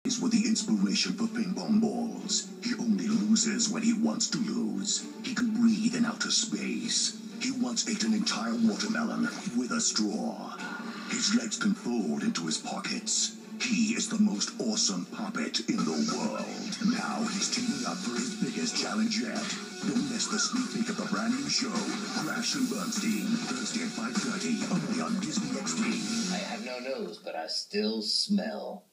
with the inspiration for ping pong balls. He only loses when he wants to lose. He can breathe in outer space. He once ate an entire watermelon with a straw. His legs can fold into his pockets. He is the most awesome puppet in the world. Now he's teaming up for his biggest challenge yet. Don't miss the sneak peek of the brand new show, Crash and Bernstein, Thursday at 5:30, only on Disney XD. I have no nose, but I still smell.